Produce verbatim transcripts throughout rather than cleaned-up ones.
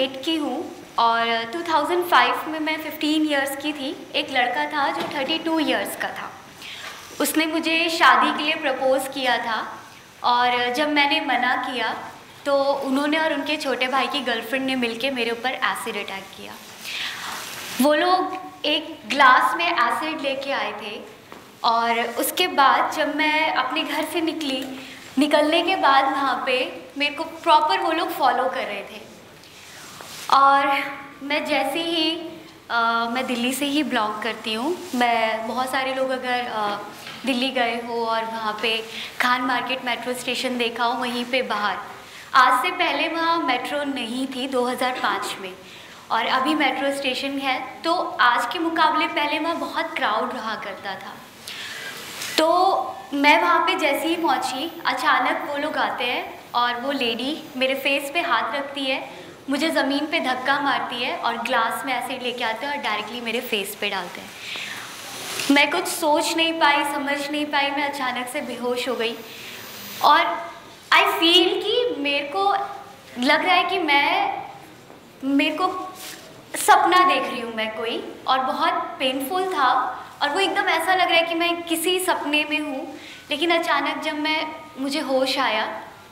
Eight की हूँ और टू थाउज़ेंड फाइव में मैं फिफ्टीन इयर्स की थी। एक लड़का था जो थर्टी टू इयर्स का था। उसने मुझे शादी के लिए प्रपोज़ किया था और जब मैंने मना किया तो उन्होंने और उनके छोटे भाई की गर्लफ्रेंड ने मिलके मेरे ऊपर एसिड अटैक किया। वो लोग एक ग्लास में एसिड लेके आए थे और उसके बाद जब मैं अपने घर से निकली, निकलने के बाद वहाँ पे मेरे को प्रॉपर वो लोग फॉलो कर रहे थे। और मैं जैसे ही आ, मैं दिल्ली से ही ब्लॉग करती हूँ। मैं बहुत सारे लोग अगर आ, दिल्ली गए हो और वहाँ पे खान मार्केट मेट्रो स्टेशन देखा हो, वहीं पे बाहर आज से पहले वहाँ मेट्रो नहीं थी दो हज़ार पाँच में, और अभी मेट्रो स्टेशन है। तो आज के मुकाबले पहले वहाँ बहुत क्राउड रहा करता था। तो मैं वहाँ पे जैसे ही पहुँची, अचानक वो लोग आते हैं और वो लेडी मेरे फेस पे हाथ रखती है, मुझे ज़मीन पे धक्का मारती है और ग्लास में एसिड लेके आते हैं और डायरेक्टली मेरे फेस पे डालते हैं। मैं कुछ सोच नहीं पाई, समझ नहीं पाई, मैं अचानक से बेहोश हो गई। और आई फील कि मेरे को लग रहा है कि मैं मेरे को सपना देख रही हूँ मैं कोई, और बहुत पेनफुल था। और वो एकदम ऐसा लग रहा है कि मैं किसी सपने में हूँ। लेकिन अचानक जब मैं मुझे होश आया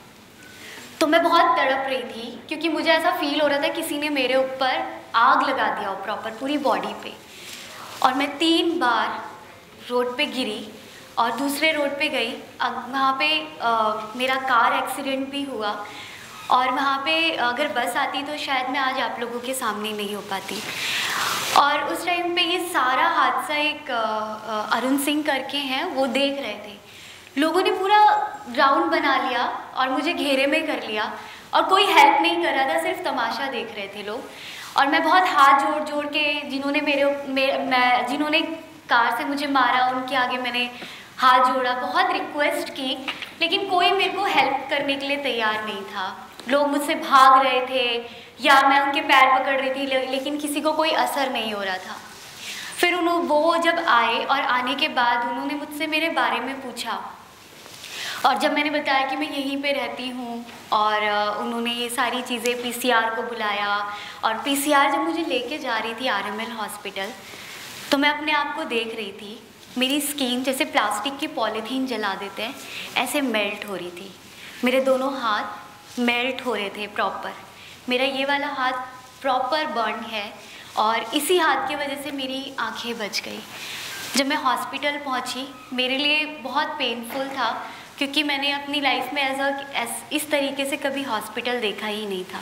तो मैं बहुत तड़प रही थी, क्योंकि मुझे ऐसा फील हो रहा था किसी ने मेरे ऊपर आग लगा दिया हो प्रॉपर पूरी बॉडी पे। और मैं तीन बार रोड पे गिरी और दूसरे रोड पे गई। वहाँ पे आ, मेरा कार एक्सीडेंट भी हुआ, और वहाँ पे अगर बस आती तो शायद मैं आज आप लोगों के सामने नहीं हो पाती। और उस टाइम पे ये सारा हादसा एक अरुण सिंह करके हैं, वो देख रहे थे। लोगों ने पूरा राउंड बना लिया और मुझे घेरे में कर लिया, और कोई हेल्प नहीं कर रहा था, सिर्फ तमाशा देख रहे थे लोग। और मैं बहुत हाथ जोड़ जोड़ के जिन्होंने मेरे मे, मैं जिन्होंने कार से मुझे मारा उनके आगे मैंने हाथ जोड़ा, बहुत रिक्वेस्ट की, लेकिन कोई मेरे को हेल्प करने के लिए तैयार नहीं था। लोग मुझसे भाग रहे थे या मैं उनके पैर पकड़ रही थी, लेकिन किसी को कोई असर नहीं हो रहा था। फिर उन्होंने वो जब आए और आने के बाद उन्होंने मुझसे मेरे बारे में पूछा, और जब मैंने बताया कि मैं यहीं पे रहती हूँ, और उन्होंने ये सारी चीज़ें पीसीआर को बुलाया, और पीसीआर जब मुझे लेके जा रही थी आरएमएल हॉस्पिटल, तो मैं अपने आप को देख रही थी। मेरी स्किन जैसे प्लास्टिक की पॉलीथीन जला देते हैं ऐसे मेल्ट हो रही थी। मेरे दोनों हाथ मेल्ट हो रहे थे प्रॉपर। मेरा ये वाला हाथ प्रॉपर बर्न है, और इसी हाथ की वजह से मेरी आंखें बच गई। जब मैं हॉस्पिटल पहुंची, मेरे लिए बहुत पेनफुल था, क्योंकि मैंने अपनी लाइफ में एज अ इस तरीके से कभी हॉस्पिटल देखा ही नहीं था।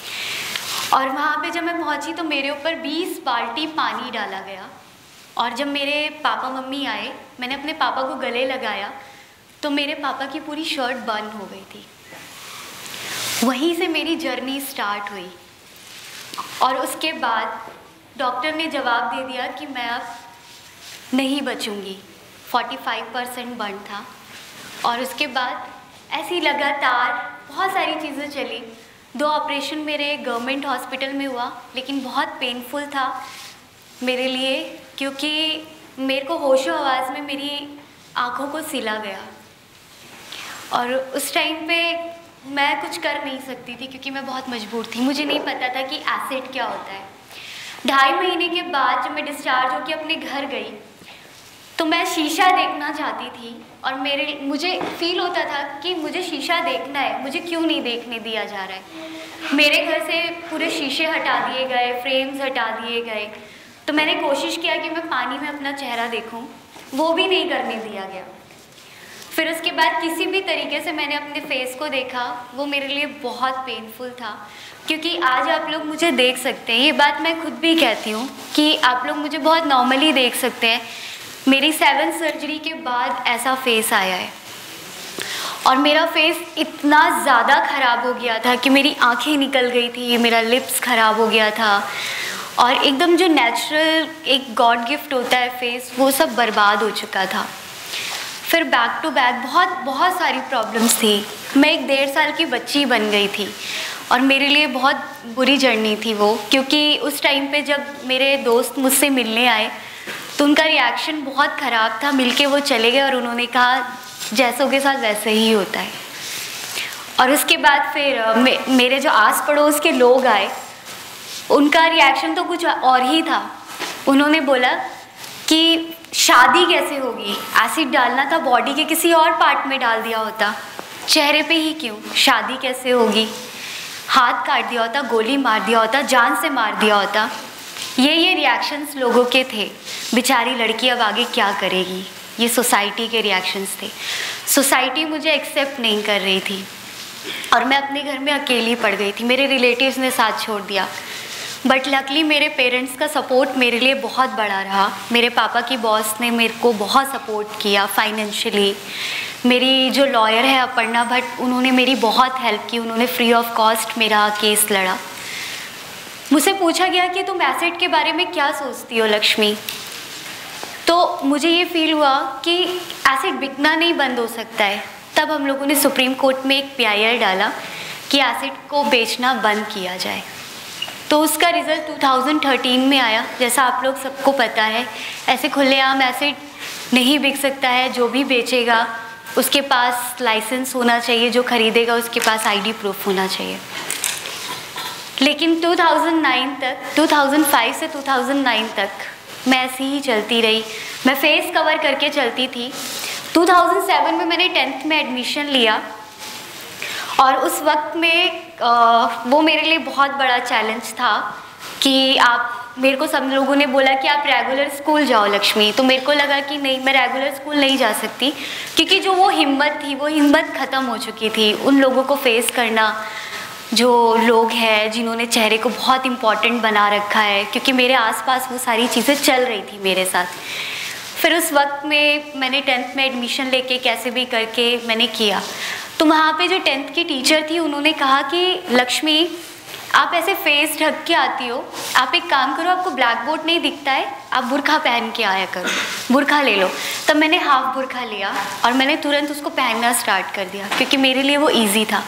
और वहाँ पे जब मैं पहुँची तो मेरे ऊपर बीस बाल्टी पानी डाला गया। और जब मेरे पापा मम्मी आए, मैंने अपने पापा को गले लगाया तो मेरे पापा की पूरी शर्ट बर्न हो गई थी। वहीं से मेरी जर्नी स्टार्ट हुई। और उसके बाद डॉक्टर ने जवाब दे दिया कि मैं अब नहीं बचूंगी। पैंतालीस परसेंट बर्न था। और उसके बाद ऐसी लगातार बहुत सारी चीज़ें चली। दो ऑपरेशन मेरे गवर्नमेंट हॉस्पिटल में हुआ, लेकिन बहुत पेनफुल था मेरे लिए, क्योंकि मेरे को होशो हवास में मेरी आँखों को सिला गया। और उस टाइम पे मैं कुछ कर नहीं सकती थी, क्योंकि मैं बहुत मजबूर थी। मुझे नहीं पता था कि एसिड क्या होता है। ढाई महीने के बाद जब मैं डिस्चार्ज होकर अपने घर गई तो मैं शीशा देखना चाहती थी, और मेरे मुझे फील होता था कि मुझे शीशा देखना है, मुझे क्यों नहीं देखने दिया जा रहा है। मेरे घर से पूरे शीशे हटा दिए गए, फ्रेम्स हटा दिए गए। तो मैंने कोशिश किया कि मैं पानी में अपना चेहरा देखूं, वो भी नहीं करने दिया गया। फिर उसके बाद किसी भी तरीके से मैंने अपने फेस को देखा, वो मेरे लिए बहुत पेनफुल था, क्योंकि आज आप लोग मुझे देख सकते हैं। ये बात मैं खुद भी कहती हूँ कि आप लोग मुझे बहुत नॉर्मली देख सकते हैं। मेरी सेवन सर्जरी के बाद ऐसा फेस आया है, और मेरा फेस इतना ज़्यादा ख़राब हो गया था कि मेरी आंखें निकल गई थी, मेरा लिप्स ख़राब हो गया था, और एकदम जो नेचुरल एक गॉड गिफ्ट होता है फेस, वो सब बर्बाद हो चुका था। फिर बैक टू बैक बहुत बहुत सारी प्रॉब्लम्स थी। मैं एक डेढ़ साल की बच्ची बन गई थी, और मेरे लिए बहुत बुरी जर्नी थी वो, क्योंकि उस टाइम पे जब मेरे दोस्त मुझसे मिलने आए तो उनका रिएक्शन बहुत ख़राब था। मिलके वो चले गए और उन्होंने कहा जैसों के साथ वैसे ही होता है। और उसके बाद फिर मे, मेरे जो आस पड़ोस के लोग आए, उनका रिएक्शन तो कुछ और ही था। उन्होंने बोला कि शादी कैसे होगी, एसिड डालना था बॉडी के किसी और पार्ट में डाल दिया होता, चेहरे पे ही क्यों, शादी कैसे होगी, हाथ काट दिया होता, गोली मार दिया होता, जान से मार दिया होता। ये ये रिएक्शंस लोगों के थे। बेचारी लड़की अब आगे क्या करेगी, ये सोसाइटी के रिएक्शंस थे। सोसाइटी मुझे एक्सेप्ट नहीं कर रही थी और मैं अपने घर में अकेली पड़ गई थी। मेरे रिलेटिव्स ने साथ छोड़ दिया, बट लकली मेरे पेरेंट्स का सपोर्ट मेरे लिए बहुत बड़ा रहा। मेरे पापा की बॉस ने मेरे को बहुत सपोर्ट किया फाइनेंशियली। मेरी जो लॉयर है अपर्णा भट्ट, उन्होंने मेरी बहुत हेल्प की। उन्होंने फ्री ऑफ कॉस्ट मेरा केस लड़ा। मुझसे पूछा गया कि तुम एसिड के बारे में क्या सोचती हो लक्ष्मी, तो मुझे ये फील हुआ कि एसिड बिकना नहीं बंद हो सकता है। तब हम लोगों ने सुप्रीम कोर्ट में एक पी आई एल डाला कि एसिड को बेचना बंद किया जाए। तो उसका रिज़ल्ट दो हज़ार तेरह में आया। जैसा आप लोग सबको पता है, ऐसे खुलेआम एसिड नहीं बिक सकता है। जो भी बेचेगा उसके पास लाइसेंस होना चाहिए, जो खरीदेगा उसके पास आईडी प्रूफ होना चाहिए। लेकिन दो हज़ार नौ तक, दो हज़ार पाँच से दो हज़ार नौ तक मैं ऐसी ही चलती रही। मैं फेस कवर करके चलती थी। दो हज़ार सात में मैंने टेंथ में एडमिशन लिया और उस वक्त में आ, वो मेरे लिए बहुत बड़ा चैलेंज था कि आप, मेरे को सब लोगों ने बोला कि आप रेगुलर स्कूल जाओ लक्ष्मी। तो मेरे को लगा कि नहीं, मैं रेगुलर स्कूल नहीं जा सकती, क्योंकि जो वो हिम्मत थी वो हिम्मत ख़त्म हो चुकी थी। उन लोगों को फेस करना जो लोग हैं जिन्होंने चेहरे को बहुत इम्पॉर्टेंट बना रखा है, क्योंकि मेरे आसपास वो सारी चीज़ें चल रही थी मेरे साथ। फिर उस वक्त में मैंने टेंथ में एडमिशन लेके कैसे भी करके मैंने किया। तो वहाँ पे जो टेंथ की टीचर थी, उन्होंने कहा कि लक्ष्मी, आप ऐसे फेस ढक के आती हो, आप एक काम करो, आपको ब्लैक बोर्ड नहीं दिखता है, आप बुर्खा पहन के आया करो, बुर्खा ले लो। तब मैंने हाफ बुर्खा लिया और मैंने तुरंत उसको पहनना स्टार्ट कर दिया, क्योंकि मेरे लिए वो ईजी था।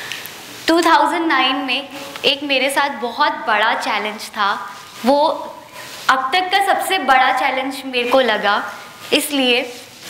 दो हज़ार नौ में एक मेरे साथ बहुत बड़ा चैलेंज था। वो अब तक का सबसे बड़ा चैलेंज मेरे को लगा, इसलिए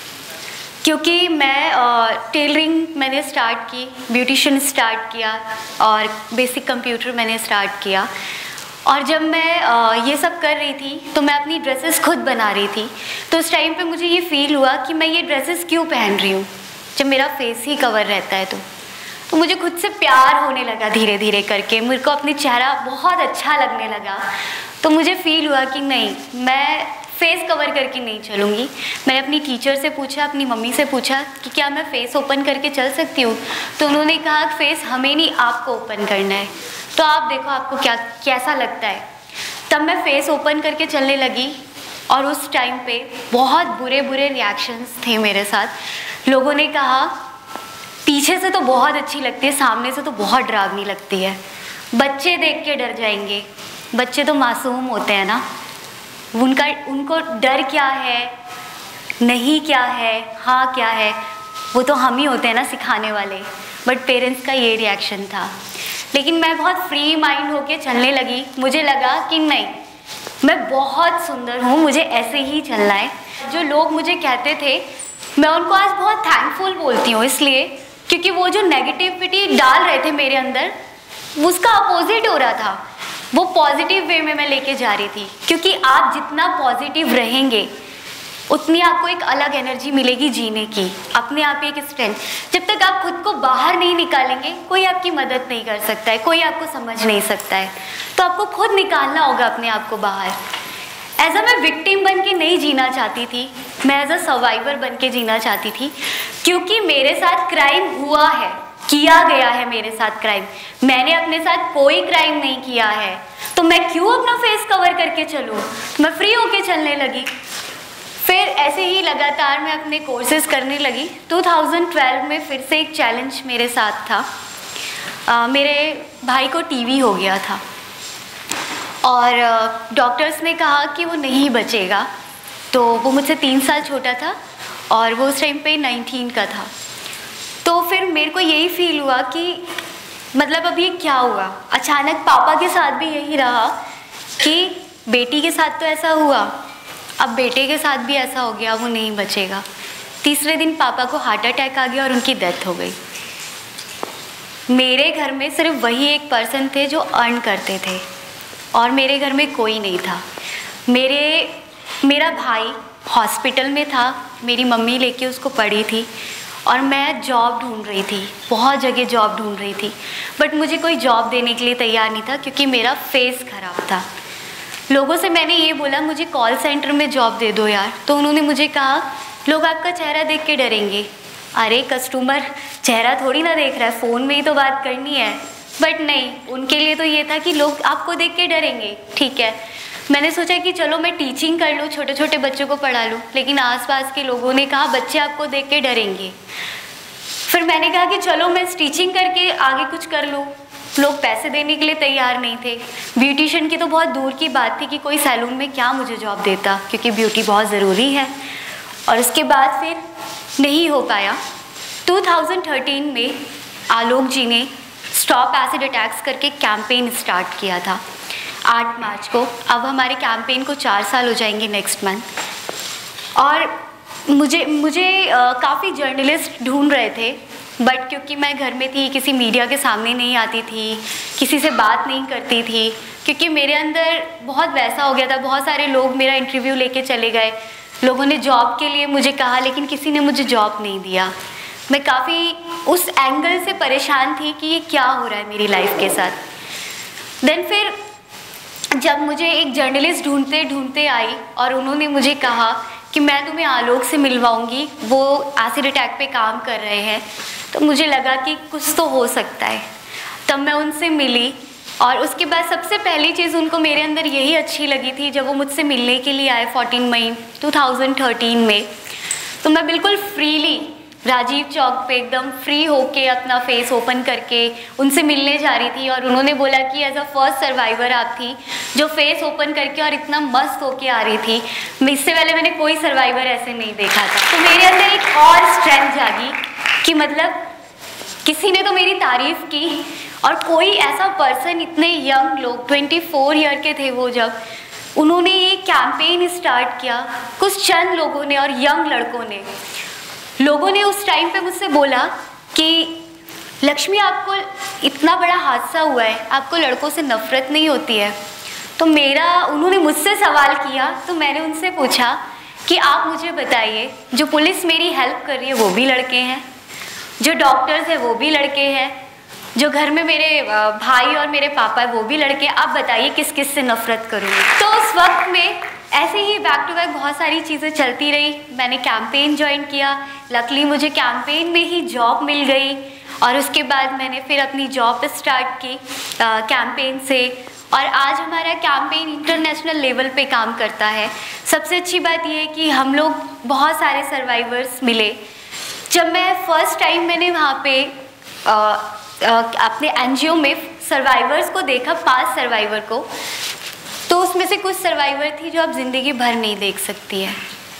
क्योंकि मैं टेलरिंग मैंने स्टार्ट की, ब्यूटिशियन स्टार्ट किया और बेसिक कंप्यूटर मैंने स्टार्ट किया। और जब मैं आ, ये सब कर रही थी तो मैं अपनी ड्रेसेस खुद बना रही थी। तो उस टाइम पे मुझे ये फील हुआ कि मैं ये ड्रेसेस क्यों पहन रही हूँ जब मेरा फेस ही कवर रहता है। तो तो मुझे खुद से प्यार होने लगा धीरे धीरे करके। मेरे को अपनी चेहरा बहुत अच्छा लगने लगा। तो मुझे फील हुआ कि नहीं, मैं फेस कवर करके नहीं चलूँगी। मैंने अपनी टीचर से पूछा, अपनी मम्मी से पूछा कि क्या मैं फ़ेस ओपन करके चल सकती हूँ। तो उन्होंने कहा फेस हमें नहीं, आपको ओपन करना है, तो आप देखो आपको क्या कैसा लगता है। तब मैं फ़ेस ओपन करके चलने लगी और उस टाइम पे बहुत बुरे बुरे रिएक्शंस थे मेरे साथ। लोगों ने कहा पीछे से तो बहुत अच्छी लगती है, सामने से तो बहुत डरावनी लगती है, बच्चे देख के डर जाएंगे। बच्चे तो मासूम होते हैं ना, उनका उनको डर क्या है, नहीं क्या है, हाँ क्या है, वो तो हम ही होते हैं ना सिखाने वाले। बट पेरेंट्स का ये रिएक्शन था। लेकिन मैं बहुत फ्री माइंड होके चलने लगी। मुझे लगा कि नहीं, मैं बहुत सुंदर हूँ, मुझे ऐसे ही चलना है। जो लोग मुझे कहते थे, मैं उनको आज बहुत थैंकफुल बोलती हूँ, इसलिए क्योंकि वो जो नेगेटिविटी डाल रहे थे मेरे अंदर, उसका अपोजिट हो रहा था। वो पॉजिटिव वे में मैं लेके जा रही थी, क्योंकि आप जितना पॉजिटिव रहेंगे उतनी आपको एक अलग एनर्जी मिलेगी जीने की, अपने आप एक स्ट्रेंथ। जब तक आप खुद को बाहर नहीं निकालेंगे, कोई आपकी मदद नहीं कर सकता है, कोई आपको समझ नहीं सकता है। तो आपको खुद निकालना होगा अपने आप को बाहर। एज अ मैं विक्टिम बन के नहीं जीना चाहती थी, मैं एज अ सर्वाइवर बन के जीना चाहती थी, क्योंकि मेरे साथ क्राइम हुआ है, किया गया है मेरे साथ क्राइम। मैंने अपने साथ कोई क्राइम नहीं किया है, तो मैं क्यों अपना फेस कवर करके चलूँ। मैं फ्री होके चलने लगी। फिर ऐसे ही लगातार मैं अपने कोर्सेज करने लगी। दो हज़ार बारह में फिर से एक चैलेंज मेरे साथ था। आ, मेरे भाई को टीबी हो गया था और डॉक्टर्स ने कहा कि वो नहीं बचेगा। तो वो मुझसे तीन साल छोटा था और वो उस टाइम पे उन्नीस का था। तो फिर मेरे को यही फील हुआ कि मतलब अब ये क्या हुआ। अचानक पापा के साथ भी यही रहा कि बेटी के साथ तो ऐसा हुआ, अब बेटे के साथ भी ऐसा हो गया, वो नहीं बचेगा। तीसरे दिन पापा को हार्ट अटैक आ गया और उनकी डेथ हो गई। मेरे घर में सिर्फ वही एक पर्सन थे जो अर्न करते थे, और मेरे घर में कोई नहीं था। मेरे मेरा भाई हॉस्पिटल में था, मेरी मम्मी लेके उसको पड़ी थी और मैं जॉब ढूंढ रही थी, बहुत जगह जॉब ढूंढ रही थी, बट मुझे कोई जॉब देने के लिए तैयार नहीं था क्योंकि मेरा फेस ख़राब था। लोगों से मैंने ये बोला मुझे कॉल सेंटर में जॉब दे दो यार, तो उन्होंने मुझे कहा लोग आपका चेहरा देख के डरेंगे। अरे कस्टमर चेहरा थोड़ी ना देख रहा है, फ़ोन में ही तो बात करनी है। बट नहीं, उनके लिए तो ये था कि लोग आपको देख के डरेंगे। ठीक है, मैंने सोचा कि चलो मैं टीचिंग कर लूँ, छोटे छोटे बच्चों को पढ़ा लूँ, लेकिन आसपास के लोगों ने कहा बच्चे आपको देख के डरेंगे। फिर मैंने कहा कि चलो मैं टीचिंग करके आगे कुछ कर लूँ। लोग पैसे देने के लिए तैयार नहीं थे। ब्यूटिशियन की तो बहुत दूर की बात थी कि कोई सैलून में क्या मुझे जॉब देता, क्योंकि ब्यूटी बहुत ज़रूरी है। और उसके बाद फिर नहीं हो पाया। दो हज़ार तेरह में आलोक जी ने स्टॉप एसिड अटैक्स करके कैंपेन स्टार्ट किया था आठ मार्च को। अब हमारे कैंपेन को चार साल हो जाएंगे नेक्स्ट मंथ। और मुझे मुझे काफ़ी जर्नलिस्ट ढूंढ रहे थे, बट क्योंकि मैं घर में थी, किसी मीडिया के सामने नहीं आती थी, किसी से बात नहीं करती थी, क्योंकि मेरे अंदर बहुत वैसा हो गया था। बहुत सारे लोग मेरा इंटरव्यू लेके चले गए, लोगों ने जॉब के लिए मुझे कहा, लेकिन किसी ने मुझे जॉब नहीं दिया। मैं काफ़ी उस एंगल से परेशान थी कि ये क्या हो रहा है मेरी लाइफ के साथ। देन फिर जब मुझे एक जर्नलिस्ट ढूंढते ढूंढते आई और उन्होंने मुझे कहा कि मैं तुम्हें आलोक से मिलवाऊंगी, वो एसिड अटैक पे काम कर रहे हैं, तो मुझे लगा कि कुछ तो हो सकता है। तब मैं उनसे मिली और उसके बाद सबसे पहली चीज़ उनको मेरे अंदर यही अच्छी लगी थी, जब वो मुझसे मिलने के लिए आए चौदह मई दो हज़ार तेरह में, तो मैं बिल्कुल फ्रीली राजीव चौक पे एकदम फ्री होके अपना फेस ओपन करके उनसे मिलने जा रही थी। और उन्होंने बोला कि एज अ फर्स्ट सर्वाइवर आप थी जो फेस ओपन करके और इतना मस्त होके आ रही थी। इससे पहले मैंने कोई सर्वाइवर ऐसे नहीं देखा था। तो मेरे अंदर एक और स्ट्रेंथ जागी कि मतलब किसी ने तो मेरी तारीफ़ की, और कोई ऐसा पर्सन, इतने यंग लोग, चौबीस ईयर के थे वो, जब उन्होंने ये कैंपेन स्टार्ट किया, कुछ चंद लोगों ने और यंग लड़कों ने लोगों ने उस टाइम पे मुझसे बोला कि लक्ष्मी आपको इतना बड़ा हादसा हुआ है, आपको लड़कों से नफ़रत नहीं होती है? तो मेरा उन्होंने मुझसे सवाल किया, तो मैंने उनसे पूछा कि आप मुझे बताइए, जो पुलिस मेरी हेल्प कर रही है वो भी लड़के हैं, जो डॉक्टर्स हैं वो भी लड़के हैं, जो घर में मेरे भाई और मेरे पापा है वो भी लड़के, आप बताइए किस किस से नफ़रत करूँगी। तो उस वक्त में ऐसे ही बैक टू बैक बहुत सारी चीज़ें चलती रही। मैंने कैंपेन ज्वाइन किया, लकीली मुझे कैंपेन में ही जॉब मिल गई, और उसके बाद मैंने फिर अपनी जॉब स्टार्ट की कैंपेन से, और आज हमारा कैंपेन इंटरनेशनल लेवल पे काम करता है। सबसे अच्छी बात यह है कि हम लोग बहुत सारे सर्वाइवर्स मिले। जब मैं फर्स्ट टाइम मैंने वहाँ पे आ, आ, अपने एनजीओ में सर्वाइवर्स को देखा, पांच सर्वाइवर को, तो उसमें से कुछ सर्वाइवर थी जो आप ज़िंदगी भर नहीं देख सकती है।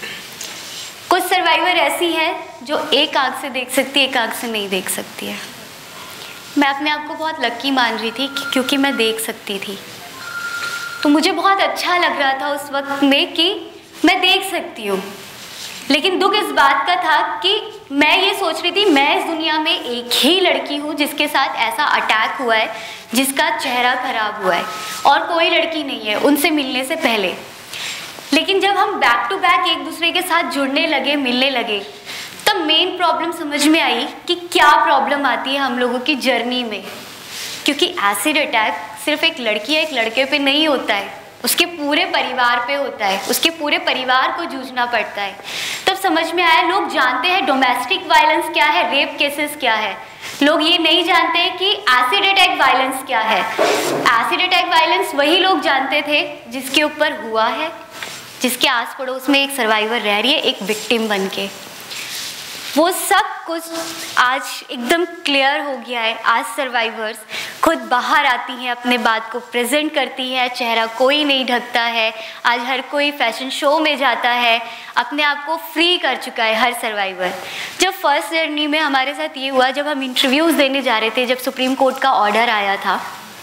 कुछ सर्वाइवर ऐसी है जो एक आँख से देख सकती है, एक आँख से नहीं देख सकती है। मैं अपने आप को बहुत लकी मान रही थी कि क्योंकि मैं देख सकती थी, तो मुझे बहुत अच्छा लग रहा था उस वक्त में कि मैं देख सकती हूँ। लेकिन दुख इस बात का था कि मैं ये सोच रही थी मैं इस दुनिया में एक ही लड़की हूँ जिसके साथ ऐसा अटैक हुआ है, जिसका चेहरा खराब हुआ है, और कोई लड़की नहीं है उनसे मिलने से पहले। लेकिन जब हम बैक टू बैक एक दूसरे के साथ जुड़ने लगे, मिलने लगे, तब मेन प्रॉब्लम समझ में आई कि क्या प्रॉब्लम आती है हम लोगों की जर्नी में। क्योंकि एसिड अटैक सिर्फ एक लड़की या एक लड़के पे नहीं होता है, उसके पूरे परिवार पे होता है, उसके पूरे परिवार को जूझना पड़ता है। तब समझ में आया, लोग जानते हैं डोमेस्टिक वायलेंस क्या है, रेप केसेस क्या है, लोग ये नहीं जानते हैं कि एसिड अटैक वायलेंस क्या है। एसिड अटैक वायलेंस वही लोग जानते थे जिसके ऊपर हुआ है, जिसके आस पड़ोस में एक सर्वाइवर रह रही है एक विक्टिम बन के। वो सब कुछ आज एकदम क्लियर हो गया है। आज सर्वाइवर्स खुद बाहर आती हैं, अपने बात को प्रेजेंट करती है, चेहरा कोई नहीं ढकता है। आज हर कोई फैशन शो में जाता है, अपने आप को फ्री कर चुका है हर सर्वाइवर। जब फर्स्ट जर्नी में हमारे साथ ये हुआ, जब हम इंटरव्यूज़ देने जा रहे थे, जब सुप्रीम कोर्ट का ऑर्डर आया था,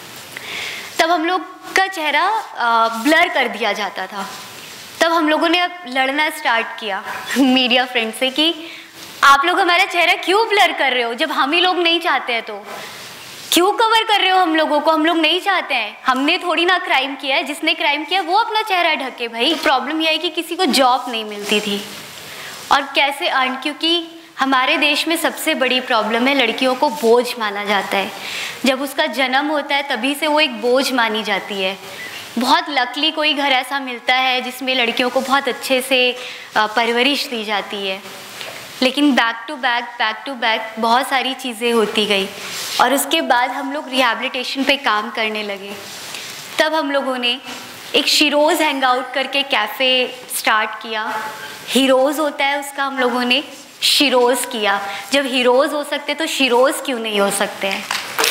तब हम लोग का चेहरा ब्लर कर दिया जाता था। तब हम लोगों ने अब लड़ना स्टार्ट किया मीडिया फ्रेंड से कि आप लोग हमारा चेहरा क्यों ब्लर कर रहे हो, जब हम ही लोग नहीं चाहते हैं तो। क्यों कवर कर रहे हो हम लोगों को? हम लोग नहीं चाहते हैं, हमने थोड़ी ना क्राइम किया है, जिसने क्राइम किया वो अपना चेहरा ढके भाई। प्रॉब्लम यह है कि किसी को जॉब नहीं मिलती थी और कैसे अर्न, क्योंकि हमारे देश में सबसे बड़ी प्रॉब्लम है लड़कियों को बोझ माना जाता है। जब उसका जन्म होता है तभी से वो एक बोझ मानी जाती है। बहुत लकली कोई घर ऐसा मिलता है जिसमें लड़कियों को बहुत अच्छे से परवरिश दी जाती है, लेकिन back to back back to back बहुत सारी चीज़ें होती गई और उसके बाद हम लोग रिहैबिलिटेशन पे काम करने लगे। तब हम लोगों ने एक शिरोज़ हैंग आउट करके कैफ़े स्टार्ट किया। हीरोज़ होता है उसका, हम लोगों ने शिरोज़ किया। जब हीरोज़ हो सकते तो शिरोज़ क्यों नहीं हो सकते हैं?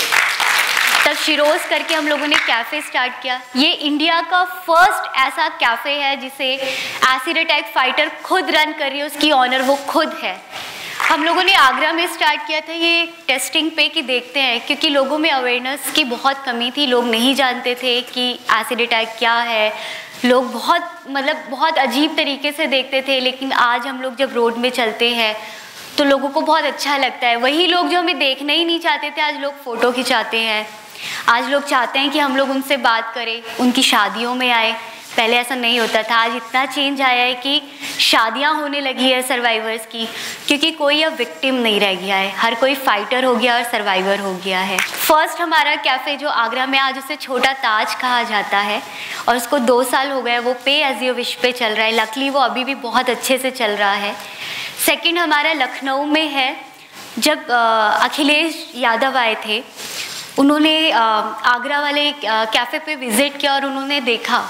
तब शिरोज़ करके हम लोगों ने कैफ़े स्टार्ट किया। ये इंडिया का फर्स्ट ऐसा कैफ़े है जिसे एसिड अटैक फाइटर खुद रन कर रही है, उसकी ऑनर वो खुद है। हम लोगों ने आगरा में स्टार्ट किया था ये टेस्टिंग पे कि देखते हैं, क्योंकि लोगों में अवेयरनेस की बहुत कमी थी। लोग नहीं जानते थे कि एसिड अटैक क्या है, लोग बहुत मतलब बहुत अजीब तरीके से देखते थे। लेकिन आज हम लोग जब रोड में चलते हैं तो लोगों को बहुत अच्छा लगता है। वही लोग जो हमें देखना ही नहीं चाहते थे आज लोग फ़ोटो खिंचाते हैं। आज लोग चाहते हैं कि हम लोग उनसे बात करें, उनकी शादियों में आए। पहले ऐसा नहीं होता था। आज इतना चेंज आया है कि शादियां होने लगी है सर्वाइवर्स की, क्योंकि कोई अब विक्टिम नहीं रह गया है, हर कोई फाइटर हो गया और सर्वाइवर हो गया है। फर्स्ट हमारा कैफ़े जो आगरा में, आज उसे छोटा ताज कहा जाता है और उसको दो साल हो गए, वो पे एज यू विश पे चल रहा है। लकली वो अभी भी बहुत अच्छे से चल रहा है। सेकेंड हमारा लखनऊ में है। जब अखिलेश यादव आए थे, उन्होंने आगरा वाले कैफ़े पे विज़िट किया और उन्होंने देखा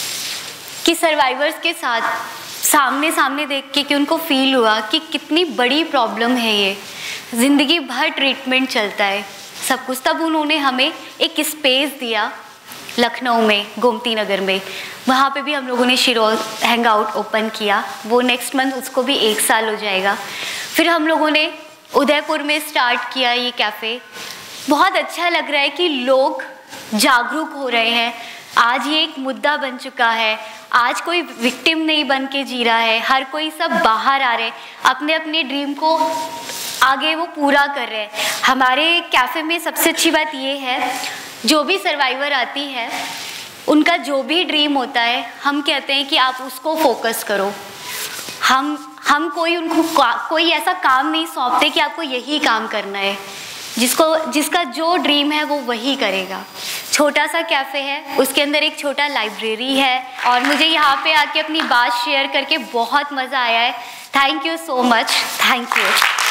कि सर्वाइवर्स के साथ सामने सामने देख के कि उनको फील हुआ कि कितनी बड़ी प्रॉब्लम है ये, ज़िंदगी भर ट्रीटमेंट चलता है सब कुछ। तब उन्होंने हमें एक स्पेस दिया लखनऊ में, गोमती नगर में। वहाँ पे भी हम लोगों ने शिरोज़ हैंग आउट ओपन किया। वो नेक्स्ट मंथ उसको भी एक साल हो जाएगा। फिर हम लोगों ने उदयपुर में स्टार्ट किया ये कैफ़े। बहुत अच्छा लग रहा है कि लोग जागरूक हो रहे हैं। आज ये एक मुद्दा बन चुका है। आज कोई विक्टिम नहीं बन के जी रहा है, हर कोई सब बाहर आ रहे हैं, अपने अपने ड्रीम को आगे वो पूरा कर रहे हैं। हमारे कैफ़े में सबसे अच्छी बात ये है, जो भी सर्वाइवर आती है उनका जो भी ड्रीम होता है, हम कहते हैं कि आप उसको फोकस करो। हम हम कोई उनको कोई ऐसा काम नहीं सौंपते कि आपको यही काम करना है। जिसको जिसका जो ड्रीम है वो वही करेगा। छोटा सा कैफ़े है, उसके अंदर एक छोटा लाइब्रेरी है और मुझे यहाँ पे आके अपनी बात शेयर करके बहुत मज़ा आया है। Thank you so much. Thank you.